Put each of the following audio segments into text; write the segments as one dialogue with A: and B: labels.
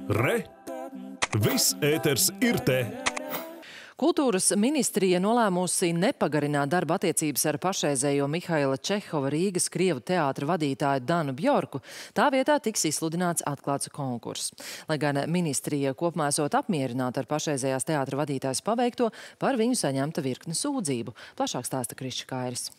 A: Re! Viss ēters ir te!
B: Kultūras ministrija nolēmusi nepagarināt darba attiecības ar pašreizējo Mihaila Čehova Rīgas Krievu teātra vadītāju Danu Bjorku. Tā vietā tiks izsludināts atklāts konkurss. Lai gan ministrija kopumā esot apmierināta ar pašreizējās teātra vadītājas paveikto, par viņu saņemta virkne sūdzību. Plašāk stāsta Krišs Kairis.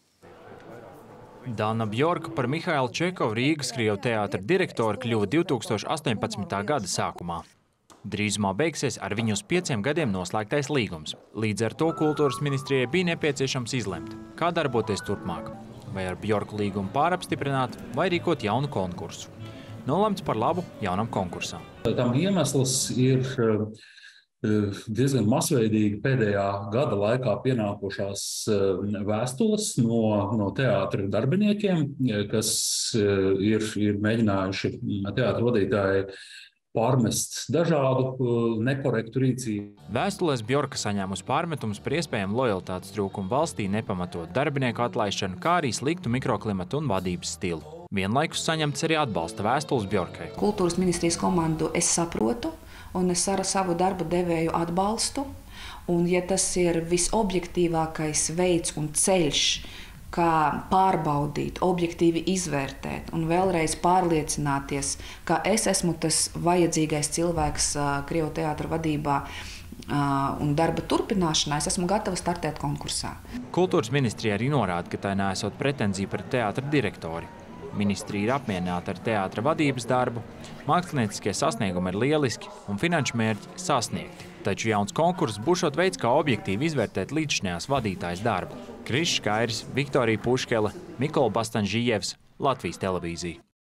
C: Dana Bjorka par Mihaila Čehova Rīgas Krievu teātra direktoru kļuva 2018. gada sākumā. Drīzumā beigsies ar viņu uz 5 gadiem noslēgtais līgums. Līdz ar to kultūras ministrijai bija nepieciešams izlemt, kā darboties turpmāk. Vai ar Bjorku līgumu pārapstiprināt, vai rīkot jaunu konkursu. Nolemts par labu jaunam konkursam.
D: Tam iemesls ir diezgan masveidīgi pēdējā gada laikā pienākušās vēstules no teātra darbiniekiem, kas ir mēģinājuši teātra vadītāji pārmest dažādu nekorektu rīcību.
C: Vēstulēs Bjorka saņēmusi pārmetumus par iespējamu lojalitātes trūkumu valstī, nepamatot darbinieku atlaišanu, kā arī sliktu mikroklimatu un vadības stilu. Vienlaikus saņemts arī atbalsta vēstules Bjorkai.
E: Kultūras ministrijas komandu es saprotu, un es ar savu darba devēju atbalstu. Un ja tas ir visobjektīvākais veids un ceļš, kā pārbaudīt, objektīvi izvērtēt un vēlreiz pārliecināties, ka es esmu tas vajadzīgais cilvēks Krievu teātra vadībā un darba turpināšanā, es esmu gatava startēt konkursā.
C: Kultūras ministrija arī norāda, ka tai neesot pretenzija par teātra direktori. Ministrija ir apmierināta ar teātra vadības darbu, mākslinieckie sasniegumi ir lieliski un finanšu mērķi sasniegti. Taču jauns konkurss būšot veids, kā objektīvi izvērtēt līdzšinējās vadītājas darbu. Krišs Kairis, Viktorija Puškele, Mikola Bastanžijevs, Latvijas televīzija.